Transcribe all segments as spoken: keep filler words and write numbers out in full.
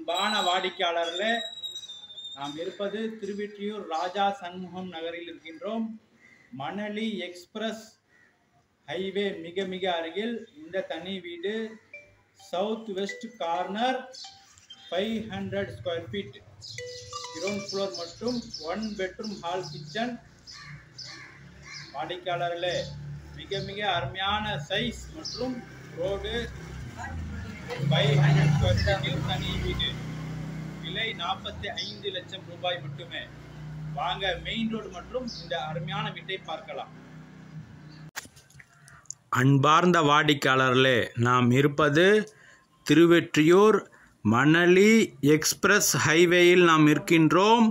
அன்பான வாடிக்கையாளர்களே, நாம் இருப்பது திருவெற்றியூர் ராஜா சண்முகம் நகரில் இருக்கின்றோம். மணலி எக்ஸ்பிரஸ் ஹைவே மிக மிக அருகில் இந்த தனி வீடு. South west corner, five hundred square feet, ground floor மற்றும் ஒன் பெட்ரூம் ஹால் கிச்சன். வாடிக்கையாளர்களே, மிக மிக அருமையான சைஸ் மற்றும் ரோடு. ஃபைவ் ஹண்ட்ரட் ஸ்கொயர் ஃபீட்டில் தனி வீடு. விலை நாற்பத்தி ஐந்து லட்சம் ரூபாய் மட்டுமே. வாங்க மெயின் ரோடு மற்றும் இந்த அருமையான வீட்டை பார்க்கலாம். அன்பார்ந்த வாடிக்கையாளர்களே, நாம் இருப்பது திருவெற்றியூர் மணலி எக்ஸ்பிரஸ் ஹைவேயில் நாம் இருக்கின்றோம்.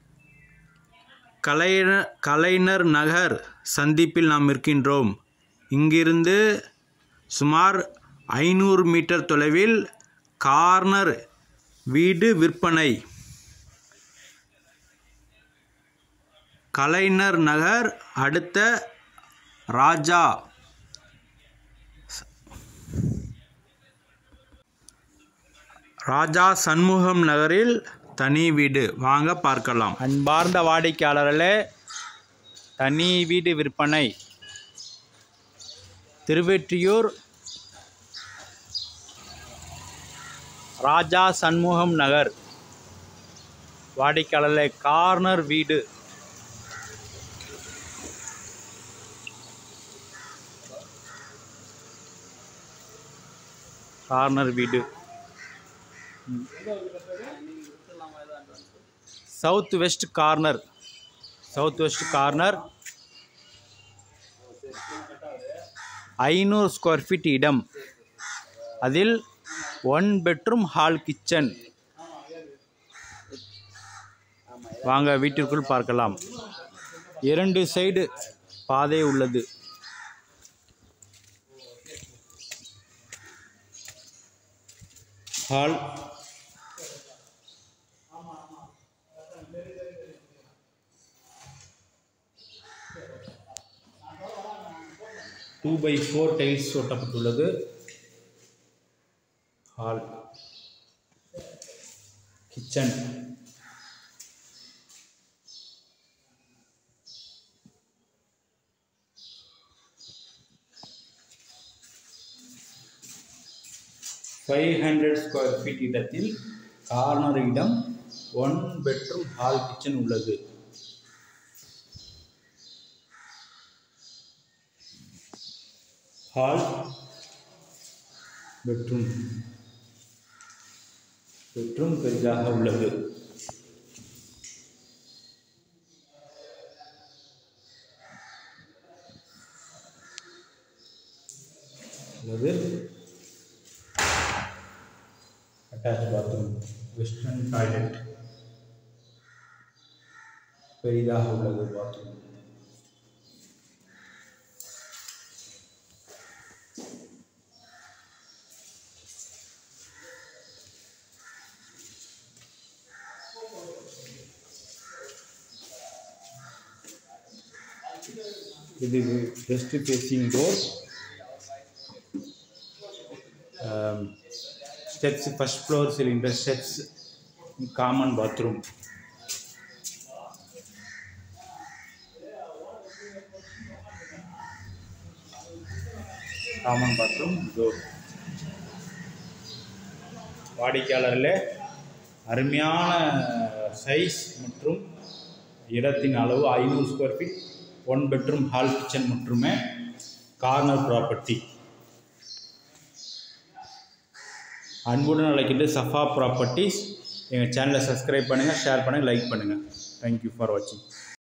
கலைஞர் கலைஞர் நகர் சந்திப்பில் நாம் இருக்கின்றோம். இங்கிருந்து சுமார் ஐநூறு மீட்டர் தொலைவில் கார்னர் வீடு விற்பனை. கலைஞர் நகர் அடுத்த ராஜா ராஜா சண்முகம் நகரில் தனி வீடு. வாங்க பார்க்கலாம். அன்பார்ந்த வாடிக்கையாளர்களே, தனி வீடு விற்பனை. திருவெற்றியூர் ராஜா சண்முகம் நகர். வாடிக்கையாளர்களே, கார்னர் வீடு. கார்னர் வீடு south west corner. South west corner ஐநூறு ஸ்கொயர் ஃபீட் இடம். அதில் ஒன் பெட்ரூம் ஹால் கிச்சன். வாங்க வீட்டிற்குள் பார்க்கலாம். இரண்டு சைடு பாதை உள்ளது. Hall, two by four tiles ஒட்டப்பட்டுள்ளது. Hall, kitchen, five hundred square feet இடத்தில் கார்னர் இடம். ஒன் பெட்ரூம் ஹால் கிச்சன் உள்ளது. Hall, bedroom. பெட்ரூம் பெரிதாக உள்ளது. உள்ளது அட்டாச் பாத்ரூம், வெஸ்டர்ன் டாய்லெட். பெரிதாக உள்ளது பாத்ரூம். இது west facing door. Steps, first floor cylinder steps. Common bathroom. Common bathroom door. வாடிக்கையாளர்களே, அருமையான சைஸ் மற்றும் இடத்தின் அளவு ஐநூறு square feet, one bedroom hall kitchen மட்டுமே. Corner property. அன்புடன் அழைக்கின்ற சஃபா ப்ராப்பர்ட்டிஸ். எங்கள் சேனலை சப்ஸ்கிரைப் பண்ணுங்கள், ஷேர் பண்ணுங்கள், லைக் பண்ணுங்கள். தேங்க்யூ ஃபார் வாட்சிங்.